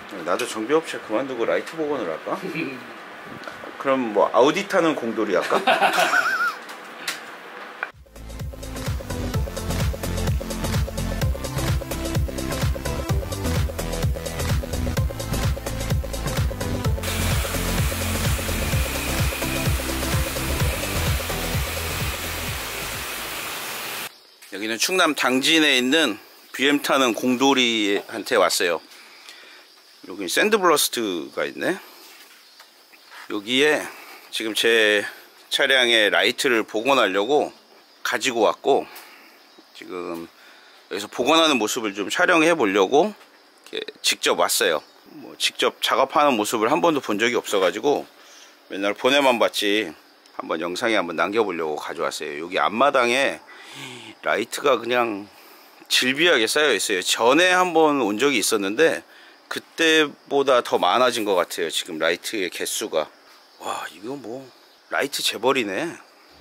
나도 정비업체 그만두고 라이트 복원을 할까? 그럼 뭐 아우디 타는 공돌이 할까? 여기는 충남 당진에 있는 BM 타는 공돌이한테 왔어요. 여기 샌드블러스트가 있네. 여기에 지금 제 차량의 라이트를 복원하려고 가지고 왔고, 지금 여기서 복원하는 모습을 좀 촬영해 보려고 직접 왔어요. 뭐 직접 작업하는 모습을 한 번도 본 적이 없어 가지고 맨날 보내만 봤지 한번 영상에 한번 남겨보려고 가져왔어요. 여기 앞마당에 라이트가 그냥 질비하게 쌓여 있어요. 전에 한번 온 적이 있었는데 그때보다 더 많아진 것 같아요. 지금 라이트의 개수가. 와, 이거 뭐 라이트 재벌이네.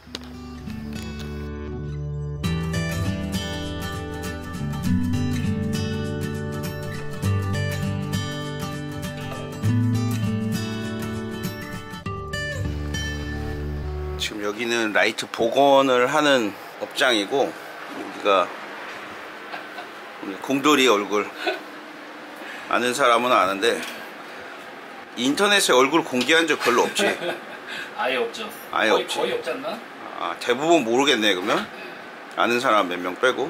지금 여기는 라이트 복원을 하는 업장이고, 여기가 공돌이 얼굴 아는 사람은 아는데 인터넷에 얼굴 공개한 적 별로 없지. 아예 없죠. 아예 없지. 거의 없지 않나? 아, 대부분 모르겠네. 그러면 아는 사람 몇 명 빼고.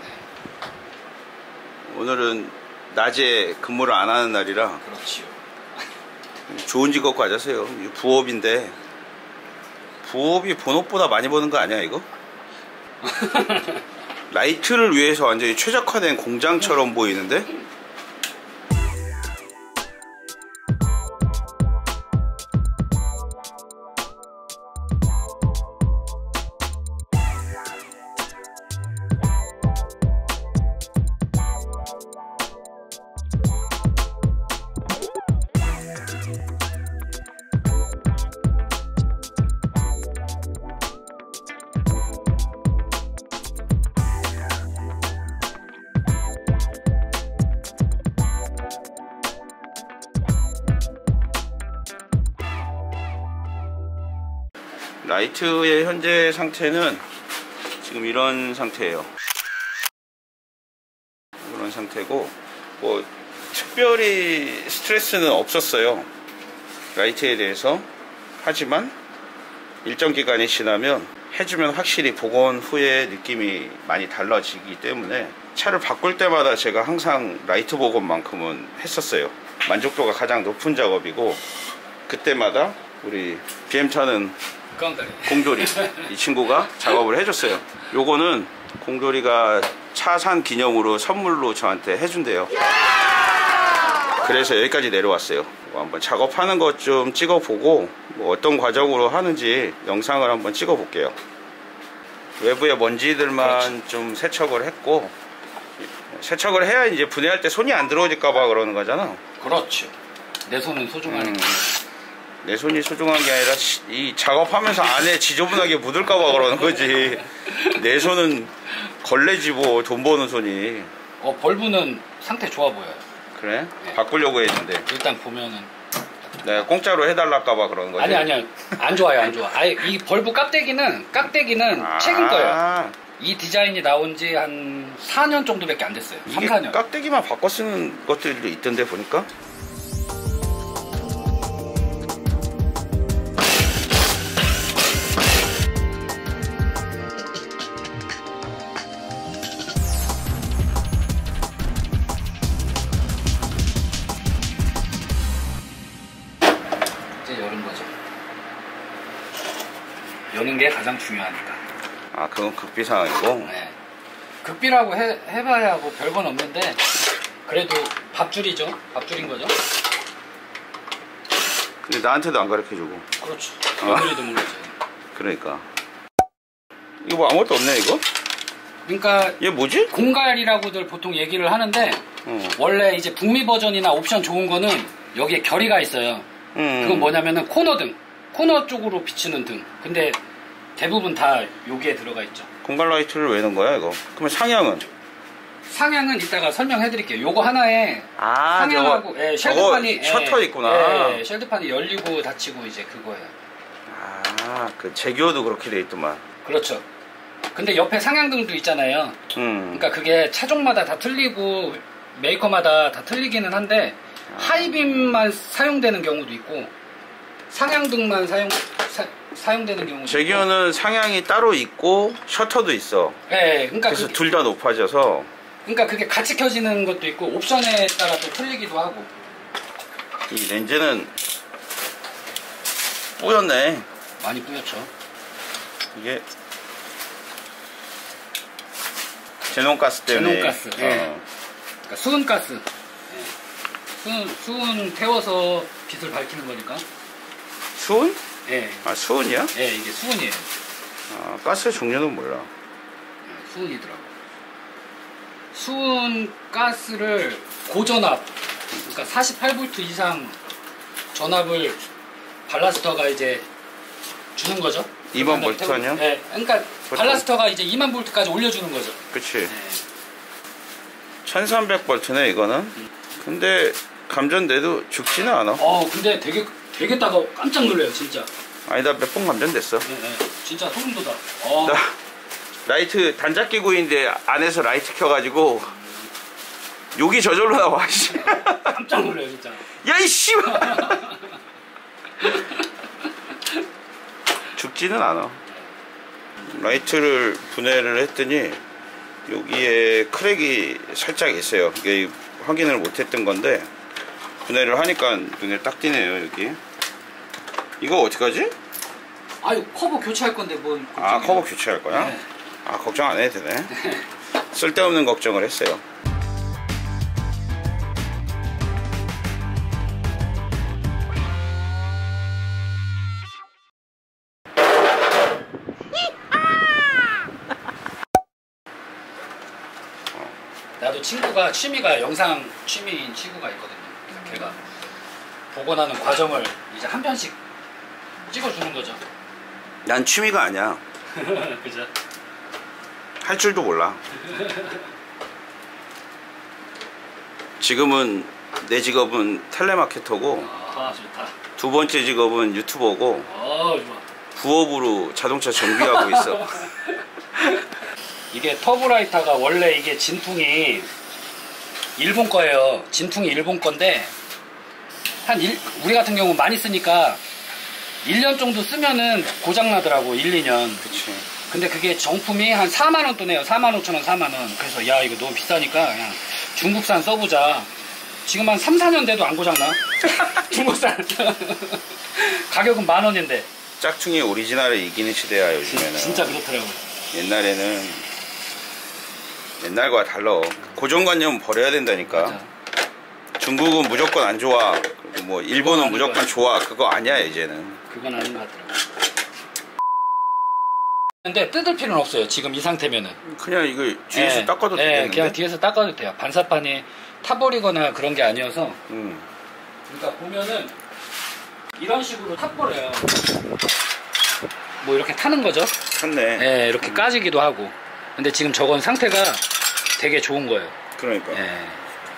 오늘은 낮에 근무를 안 하는 날이라. 그렇지요. 좋은 직업 가져세요. 부업인데 부업이 본업보다 많이 버는 거 아니야 이거? 라이트를 위해서 완전히 최적화된 공장처럼 보이는데? 라이트의 현재 상태는 지금 이런 상태예요. 이런 상태고, 뭐 특별히 스트레스는 없었어요, 라이트에 대해서. 하지만 일정 기간이 지나면 해주면 확실히 복원 후에 느낌이 많이 달라지기 때문에 차를 바꿀 때마다 제가 항상 라이트 복원만큼은 했었어요. 만족도가 가장 높은 작업이고, 그때마다 우리 BM 타는 공돌이 이 친구가 작업을 해줬어요. 요거는 공돌이가 차 산 기념으로 선물로 저한테 해준대요. 그래서 여기까지 내려왔어요. 한번 작업하는 것 좀 찍어보고, 뭐 어떤 과정으로 하는지 영상을 한번 찍어볼게요. 외부의 먼지들만 좀 세척을 했고, 세척을 해야 이제 분해할 때 손이 안 들어오질까봐 그러는 거잖아. 그렇죠. 내 손은 소중하니까. 내 손이 소중한 게 아니라 이 작업하면서 안에 지저분하게 묻을까봐 그러는 거지. 내 손은 걸레지 뭐, 돈 버는 손이. 벌브는 상태 좋아 보여요. 그래? 네. 바꾸려고 했는데 일단 보면은 내가 공짜로 해달랄까봐 그러는 거지. 아니야 안 좋아요, 안 좋아. 아예 이 벌브 깍대기는 최근 거예요. 이 디자인이 나온 지 한 4년 정도밖에 안 됐어요. 3, 4년. 깍대기만 바꿔 쓰는 것들도 있던데 보니까. 여는 게 가장 중요하니까. 아, 그건 극비 상황이고? 네. 극비라고 해봐야 뭐 별건 없는데, 그래도 밥줄이죠. 밥줄인 거죠. 근데 나한테도 안 가르쳐주고. 그렇죠. 아무리도 모르죠. 그러니까. 이거 뭐 아무것도 없네, 이거? 그러니까. 얘 뭐지? 공갈이라고들 보통 얘기를 하는데, 원래 이제 북미 버전이나 옵션 좋은 거는 여기에 결의가 있어요. 그건 뭐냐면은 코너 쪽으로 비추는 등. 근데 대부분 다 여기에 들어가 있죠. 공갈 라이트를 왜 넣은 거야 이거? 그러면 상향은? 상향은 이따가 설명해 드릴게요. 요거 하나에 상향하고 쉘드판이 셔터 있구나. 쉘드판이 열리고 닫히고 이제 그거예요. 그 제규어도 그렇게 돼 있더만. 그렇죠. 근데 옆에 상향등도 있잖아요. 그러니까 그게 차종마다 다 틀리고 메이커마다 다 틀리기는 한데 하이빔만 사용되는 경우도 있고 상향등만 사용되는 경우도 제규어는 상향이 따로 있고 셔터도 있어. 네, 그러니까 그래서 둘 다 높아져서. 그러니까 그게 같이 켜지는 것도 있고 옵션에 따라 또 틀리기도 하고. 이 렌즈는 뿌였네. 많이 뿌였죠. 이게 제논가스 때문에. 제논가스. 그러니까 수은가스. 수은 태워서 빛을 밝히는 거니까. 수은? 네. 수은이야? 네, 이게 수은이에요. 가스 종류는 몰라. 수은이더라고. 수은 가스를 고전압, 그러니까 48V 이상 전압을 발라스터가 이제 주는 거죠. 2만 볼트 아니야? 네, 그러니까 발라스터가 이제 2만 볼트까지 올려주는 거죠. 그치. 네. 1300볼트네 이거는. 근데 감전돼도 죽지는 않아. 근데 되게 따가워. 깜짝 놀래요 진짜. 아니 나 몇 번 감전됐어. 네, 진짜 소름 돋아. 나 라이트 단자 끼고 있는데 안에서 라이트 켜가지고 욕이 저절로 나와. 깜짝 놀래요 진짜. 야 이씨. 죽지는 않아. 라이트를 분해를 했더니 여기에 크랙이 살짝 있어요. 이게 확인을 못했던 건데 분해를 하니까 눈에 딱 띄네요. 여기 이거 어떡하지? 아유 커버 교체할 건데 뭐. 커버 교체할 거야? 네. 걱정 안 해도 되네. 쓸데없는 걱정을 했어요. 나도 취미가 영상 취미인 친구가 있거든요. 그래서 걔가 보고 나는 과정을 이제 한 편씩 찍어주는 거죠. 난 취미가 아니야. 그죠? 할 줄도 몰라. 지금은 내 직업은 텔레마케터고 좋다. 두 번째 직업은 유튜버고 좋아. 부업으로 자동차 정비하고 있어. 이게 터보라이터가 원래 이게 진퉁이 일본 거예요. 진퉁이 일본 건데 우리 같은 경우 많이 쓰니까 1년 정도 쓰면은 고장나더라고. 1, 2년. 그치. 근데 그게 정품이 한 4만원 돈이에요. 45,000원, 4만원. 그래서 야 이거 너무 비싸니까 그냥 중국산 써보자. 지금 한 3, 4년 돼도 안 고장나. 중국산. 가격은 10,000원인데. 짝퉁이 오리지널을 이기는 시대야 요즘에는. 진짜 그렇더라고요. 옛날에는 옛날과 달라. 고정관념 버려야 된다니까. 맞아. 중국은 무조건 안 좋아. 그리고 뭐 일본은 무조건 좋아. 그거 아니야 이제는. 그건 아닌 것 같더라고. 근데 뜯을 필요는 없어요. 지금 이 상태면은. 그냥 이거 뒤에서 닦아도 되겠는데? 그냥 뒤에서 닦아도 돼요. 반사판이 타버리거나 그런 게 아니어서. 그러니까 보면은 이런 식으로 탑버려요. 뭐 이렇게 타는 거죠. 탔네. 네, 이렇게 까지기도 하고. 근데 지금 저건 상태가 되게 좋은 거예요. 그러니까. 네.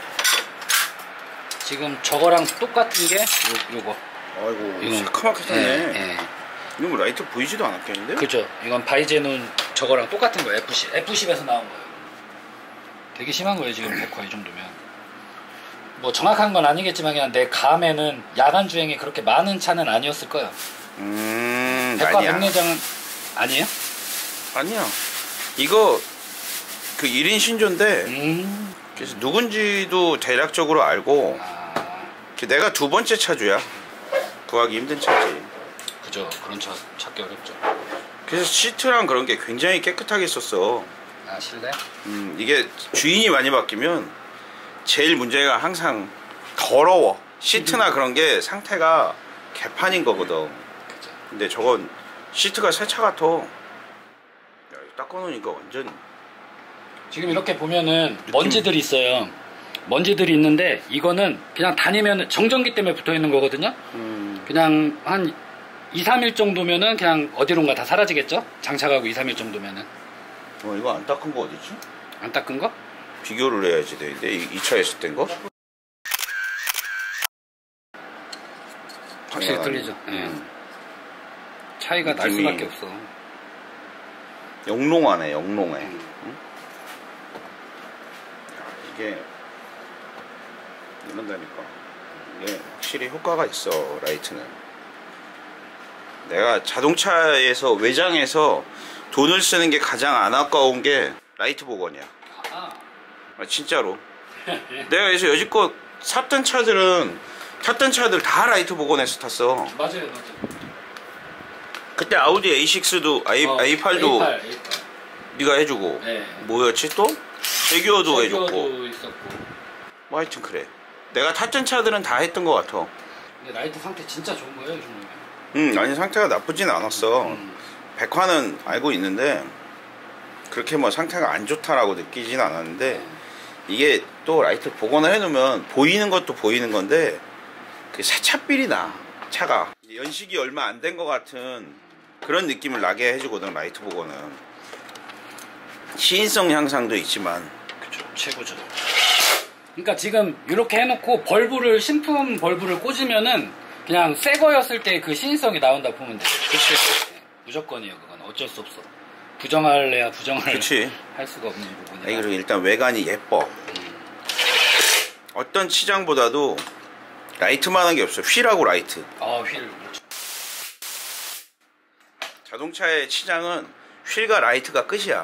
지금 저거랑 똑같은 게 요거. 아이고 새카맣게 탔네. 네. 이거 뭐 라이트 보이지도 않았겠는데? 그죠. 이건 바이제논 저거랑 똑같은 거예요. F10에서 나온 거예요. 되게 심한 거예요 지금 백화 이 정도면. 뭐 정확한 건 아니겠지만 그냥 내 감에는 야간 주행이 그렇게 많은 차는 아니었을 거예요. 백화 아니야. 백내장은 아니에요? 아니야. 이거 그 1인 신조인데 그래서 누군지도 대략적으로 알고 내가 두 번째 차주야. 구하기 힘든 차지. 그죠. 그런 차 찾기 어렵죠. 그래서 시트랑 그런 게 굉장히 깨끗하게 썼어. 실내? 이게 주인이 많이 바뀌면 제일 문제가 항상 더러워. 시트나 그런 게 상태가 개판인 거거든. 그죠. 근데 저건 시트가 새 차 같아. 야, 이거 닦아놓으니까 완전. 지금 이렇게 보면은 먼지들이 있어요. 먼지들이 있는데 이거는 그냥 다니면 정전기 때문에 붙어 있는 거거든요. 그냥 한 2, 3일 정도면은 그냥 어디론가 다 사라지겠죠? 장착하고 2, 3일 정도면은. 이거 안 닦은 거 어디지? 안 닦은 거? 비교를 해야지 되는데 이 차에서 뗀 거? 확실히 틀리죠. 차이가 날 수밖에 없어. 영롱하네, 영롱해. 응? 이게 이런다니까. 이게 확실히 효과가 있어, 라이트는. 내가 자동차에서 외장에서 돈을 쓰는 게 가장 안 아까운 게 라이트 복원이야. 진짜로. 내가 그래서 여지껏 탔던 차들 다 라이트 복원해서 탔어. 맞아요. 그때 아우디 A6도 A8도 A8. 네가 해주고. 네. 뭐였지 또? 제규어도 해줬고. 있었고. 뭐 하여튼 그래. 내가 탔던 차들은 다 했던 것 같아. 근데 라이트 상태 진짜 좋은 거예요, 이 정도면. 아니 상태가 나쁘진 않았어. 백화는 알고 있는데 그렇게 뭐 상태가 안 좋다라고 느끼진 않았는데 이게 또 라이트 복원을 해놓으면 보이는 것도 보이는 건데 그 사차삘이 나. 차가 연식이 얼마 안 된 것 같은 그런 느낌을 나게 해주거든, 라이트 복원은. 시인성 향상도 있지만. 그쵸, 최고죠. 그러니까 지금 이렇게 해놓고 신품 벌브를 꽂으면은 그냥 새 거였을 때 그 시인성이 나온다 보면 돼. 그치. 무조건이에요. 그건 어쩔 수 없어. 부정할래야 부정을 할 수가 없는 부분이야. 그리고 일단 외관이 예뻐. 어떤 치장보다도 라이트만한 게 없어. 휠하고 라이트. 휠. 그렇죠. 자동차의 치장은 휠과 라이트가 끝이야.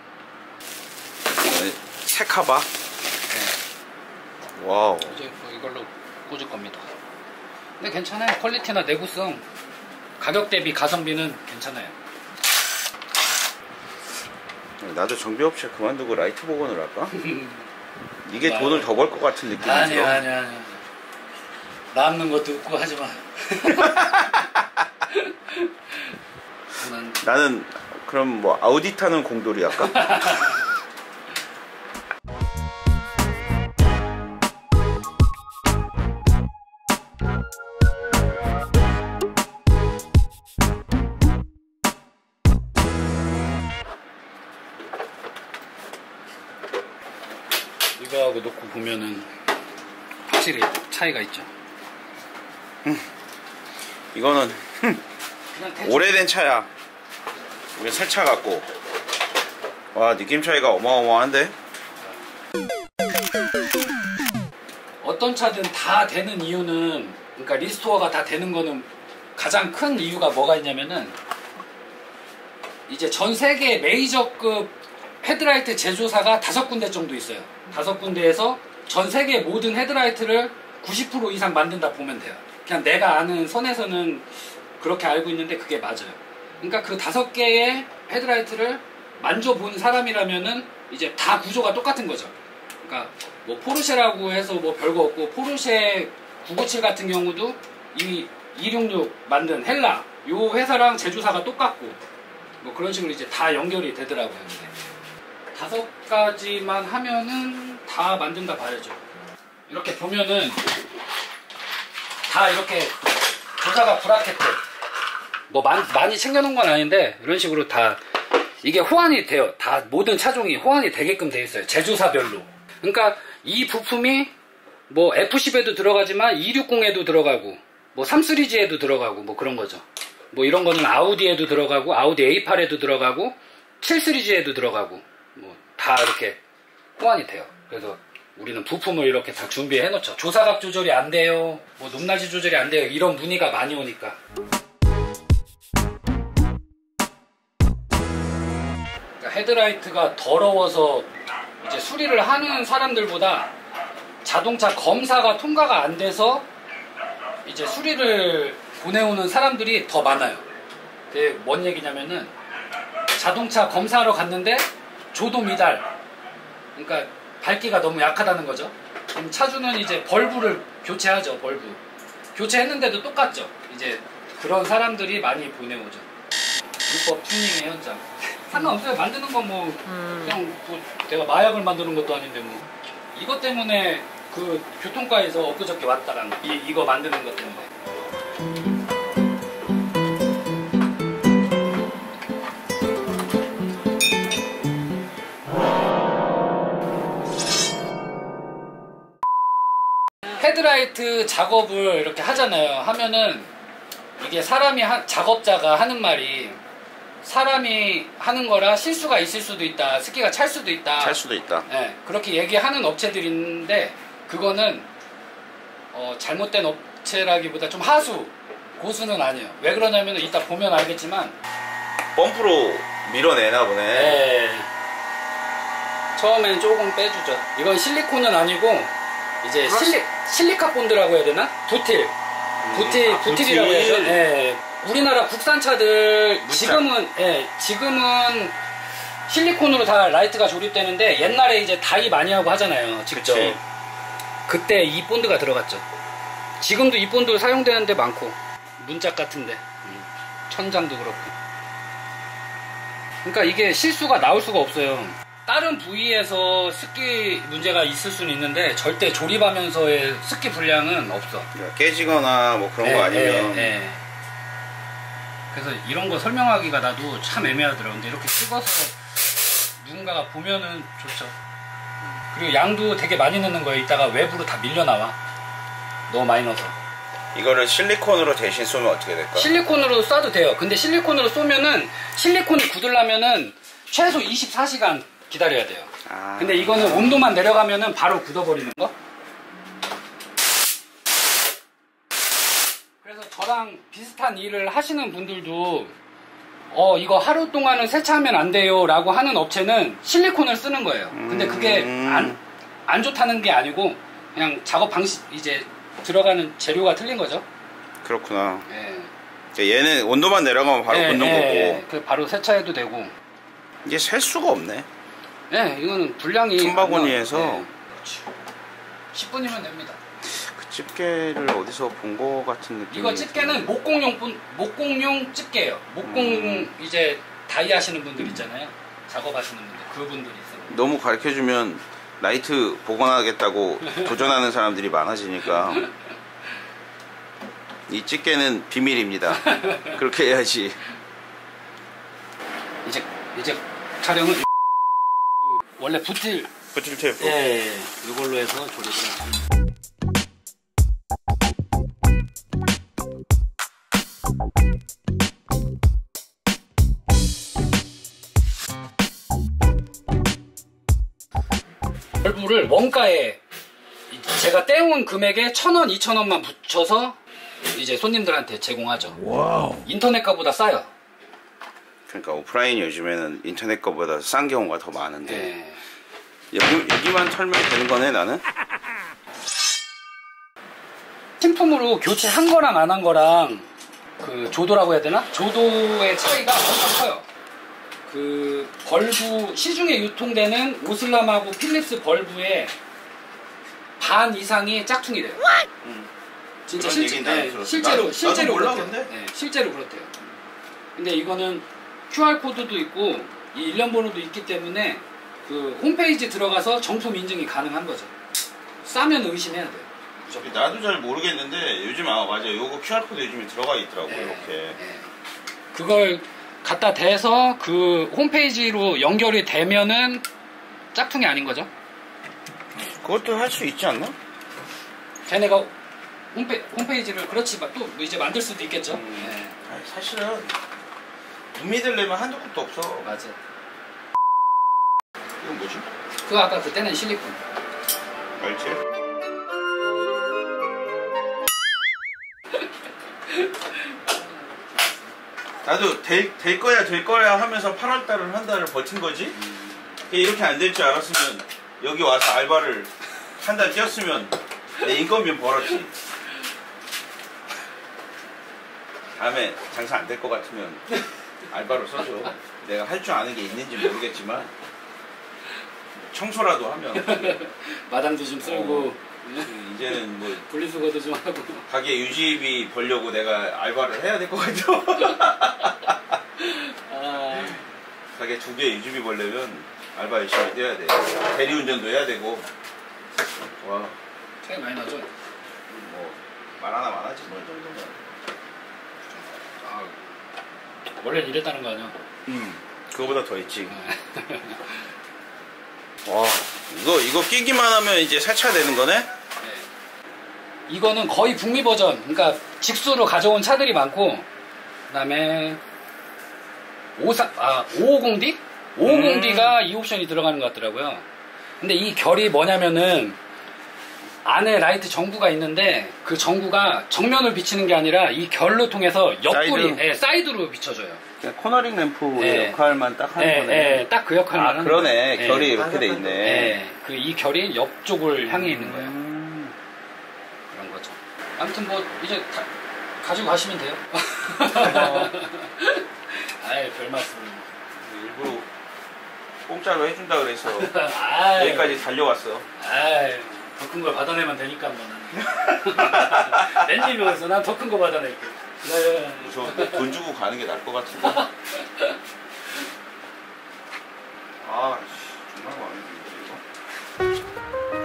색카바. 와우. 이제 뭐 이걸로 꽂을 겁니다. 근데 괜찮아요. 퀄리티나 내구성, 가격 대비 가성비는 괜찮아요. 나도 정비업체 그만두고 라이트 복원을 할까? 이게 돈을 더 벌 것 같은 느낌이 들어. 아니야. 남는 것도 없고 하지마. 나는 그럼 뭐 아우디 타는 공돌이 할까? 이거하고 놓고 보면은 확실히 차이가 있죠. 이거는 오래된 차야. 이게 새 차 같고. 와, 느낌 차이가 어마어마한데? 어떤 차든 다 되는 이유는, 그러니까 리스토어가 다 되는 거는 가장 큰 이유가 뭐가 있냐면은 이제 전 세계 메이저급 헤드라이트 제조사가 5군데 정도 있어요. 5군데에서 전 세계 모든 헤드라이트를 90% 이상 만든다 보면 돼요. 그냥 내가 아는 선에서는 그렇게 알고 있는데 그게 맞아요. 그러니까 그 5개의 헤드라이트를 만져본 사람이라면은 이제 다 구조가 똑같은 거죠. 그러니까 뭐 포르쉐라고 해서 뭐 별거 없고, 포르쉐 997 같은 경우도 이 266 만든 헬라 요 회사랑 제조사가 똑같고, 뭐 그런 식으로 이제 다 연결이 되더라고요. 근데 5가지만 하면은 다 만든다 봐야죠. 이렇게 보면은 다 이렇게 조사가 브라켓들 뭐 많이 챙겨놓은 건 아닌데 이런 식으로 다 이게 호환이 돼요. 다 모든 차종이 호환이 되게끔 돼 있어요. 제조사별로. 그러니까 이 부품이 뭐 F10에도 들어가지만 260에도 들어가고 뭐 3시리즈에도 들어가고 뭐 그런 거죠. 뭐 이런 거는 아우디에도 들어가고 아우디 A8에도 들어가고 7시리즈에도 들어가고 뭐 다 이렇게 호환이 돼요. 그래서 우리는 부품을 이렇게 다 준비해 놓죠. 조사각 조절이 안 돼요, 뭐 높낮이 조절이 안 돼요, 이런 문의가 많이 오니까. 그러니까 헤드라이트가 더러워서 이제 수리를 하는 사람들보다 자동차 검사가 통과가 안 돼서 이제 수리를 보내오는 사람들이 더 많아요. 그게 뭔 얘기냐면은 자동차 검사하러 갔는데 조도 미달, 그러니까 밝기가 너무 약하다는 거죠. 그럼 차주는 이제 벌브를 교체하죠. 벌브 교체했는데도 똑같죠. 이제 그런 사람들이 많이 보내오죠. 불법 튜닝의 현장. 상관없어요. 만드는 건 뭐 그냥 뭐 내가 마약을 만드는 것도 아닌데 뭐 이것 때문에 그 교통과에서 엊그저께 왔다간 이거 만드는 것 때문에. 헤드라이트 작업을 이렇게 하잖아요. 하면은 이게 작업자가 하는 말이 사람이 하는 거라 실수가 있을 수도 있다. 습기가 찰 수도 있다. 찰 수도 있다. 네, 그렇게 얘기하는 업체들이 있는데 그거는 잘못된 업체라기보다 좀 하수, 고수는 아니에요. 왜 그러냐면 이따 보면 알겠지만 펌프로 밀어내나 보네. 네. 처음엔 조금 빼주죠. 이건 실리콘은 아니고 이제 실리카 본드라고 해야 되나? 부틸. 부틸이라고 해야죠. 네. 우리나라 국산차들 지금은 실리콘으로 다 라이트가 조립되는데 옛날에 이제 다이 많이 하고 하잖아요. 직접. 그치. 그때 이 본드가 들어갔죠. 지금도 이 본드 사용되는 데 많고 문짝 같은데 천장도 그렇고. 그러니까 이게 실수가 나올 수가 없어요. 다른 부위에서 습기 문제가 있을 수는 있는데 절대 조립하면서의 습기 불량은 없어. 깨지거나 뭐 그런 거 아니면. 그래서 이런 거 설명하기가 나도 참 애매하더라고. 근데 이렇게 찍어서 누군가가 보면은 좋죠. 그리고 양도 되게 많이 넣는 거예요. 이따가 외부로 다 밀려 나와. 너무 많이 넣어서. 이거를 실리콘으로 대신 쏘면 어떻게 될까? 실리콘으로 쏴도 돼요. 근데 실리콘으로 쏘면은 실리콘이 굳으려면은 최소 24시간 기다려야 돼요. 근데 이거는 온도만 내려가면은 바로 굳어버리는 거. 그래서 저랑 비슷한 일을 하시는 분들도 이거 하루 동안은 세차하면 안 돼요 라고 하는 업체는 실리콘을 쓰는 거예요. 근데 그게 안 좋다는 게 아니고 그냥 작업 방식 이제 들어가는 재료가 틀린 거죠. 그렇구나. 예. 얘는 온도만 내려가면 바로 굳는 거고. 그 바로 세차해도 되고. 이게 셀 수가 없네. 네, 이거는 분량이 큰 바구니에서. 네. 10분이면 됩니다. 그 집게를 어디서 본 거 같은 느낌. 이거 집게는 목공용 집게예요. 목공 이제 다이 하시는 분들 있잖아요. 작업하시는 분들, 그분들이 있어요. 너무 가르쳐주면 라이트 복원하겠다고 도전하는 사람들이 많아지니까 이 집게는 비밀입니다. 그렇게 해야지. 이제 촬영은 원래 부틸 테이프. 예, 이걸로 해서 조립을 합니다. 벌브를 원가에 제가 떼온 금액에 1,000원, 2,000원만 붙여서 이제 손님들한테 제공하죠. 와우. 인터넷 가보다 싸요. 그러니까 오프라인 요즘에는 인터넷 거보다 싼 경우가 더 많은데. 네. 여기만 털면 되는 거네 나는? 신품으로 교체한 거랑 안 한 거랑 그 조도라고 해야 되나? 조도의 차이가 엄청 커요. 그 벌브 시중에 유통되는 오슬람하고 필립스 벌브의 반 이상이 짝퉁이 돼요. 진짜 실제로 그렇대요. 네, 실제로 그렇대요. 근데 이거는 QR 코드도 있고 이 일련 번호도 있기 때문에 그 홈페이지 들어가서 정품 인증이 가능한 거죠. 싸면 의심해야 돼요. 무조건. 나도 잘 모르겠는데 요즘 맞아요. 요거 QR 코드 요즘에 들어가 있더라고요. 네, 이렇게. 네. 그걸 갖다 대서 그 홈페이지로 연결이 되면은 짝퉁이 아닌 거죠. 그것도 할 수 있지 않나? 걔네가 홈페이지를 그렇지 또 이제 만들 수도 있겠죠. 네. 아니, 사실은 못 믿으려면 한도 끝도 없어. 맞아. 이건 뭐지? 그거 아까 그때는 실리콘. 알지? 나도 될 거야 하면서 8월달을 한 달을 버틴 거지. 이렇게 안 될 줄 알았으면 여기 와서 알바를 한 달 뛰었으면 내 인건비 벌었지. 다음에 장사 안 될 것 같으면 알바로 써줘. 내가 할 줄 아는 게 있는지 모르겠지만 청소라도 하면 마당도 좀 쓸고 이제는 뭐 분리수거도 좀 하고 가게 유지비 벌려고 내가 알바를 해야 될 것 같아. 가게 2개 유지비 벌려면 알바 열심히 해야 돼. 대리운전도 해야 되고. 와. 차이 많이 나죠? 뭐 말 하나 많아지 뭐 정도면. 원래 이랬다는 거 아니야? 그거보다 더 있지. 와, 이거 끼기만 하면 이제 세차되는 거네? 네. 이거는 거의 북미 버전. 그러니까 직수로 가져온 차들이 많고, 그다음에 550D? 550D가 이 옵션이 들어가는 것 같더라고요. 근데 이 결이 뭐냐면은 안에 라이트 전구가 있는데 그 전구가 정면을 비치는 게 아니라 이 결로 통해서 옆구리, 사이드로 비춰줘요. 그냥 코너링 램프 예. 역할만 딱 하는 거네. 딱 그 역할만 하는 그러네. 거예요. 결이 이렇게 돼 있네. 그 이 결이 옆쪽을 향해 있는 거예요. 그런 거죠. 아무튼 뭐 이제 가지고 가시면 돼요. 아이 별 말씀. 일부러 공짜로 해준다 그래서 아이, 여기까지 달려왔어. 아이 더 큰 걸 받아내면 되니까 뭐 나는. 랜님이 어디서 난 더 큰 거 받아낼게. 무서운데 돈 주고 가는 게 나을 것 같은데. 아 정말 많은데 이거.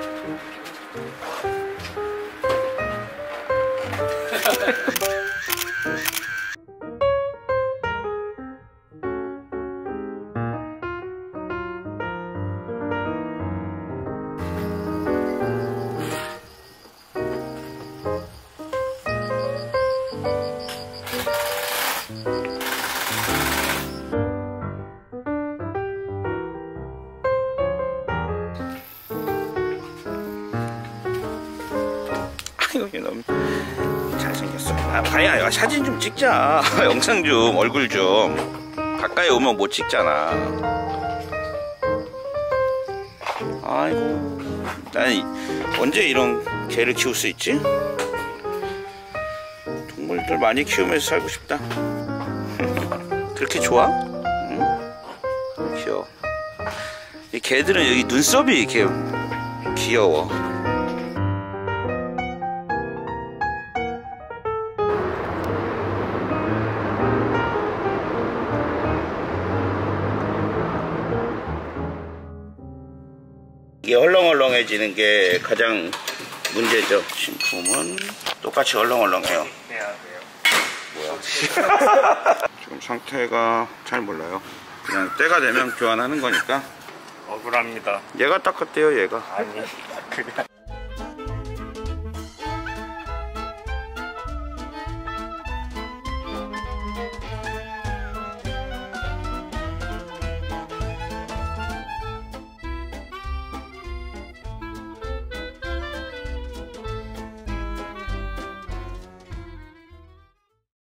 여기 너무 잘생겼어. 바야 사진 좀 찍자. 영상 좀 얼굴 좀 가까이 오면 못 찍잖아. 아이고 난 언제 이런 개를 키울 수 있지? 동물들 많이 키우면서 살고 싶다. 그렇게 좋아? 응? 귀여워. 이 개들은 여기 눈썹이 이렇게 귀여워. 이게 헐렁헐렁해지는 게 가장 문제죠. 신품은 똑같이 헐렁헐렁해요. 뭐야? 지금 상태가 잘 몰라요. 그냥 때가 되면 교환하는 거니까. 억울합니다. 얘가 닦았대요, 얘가. 아니 그냥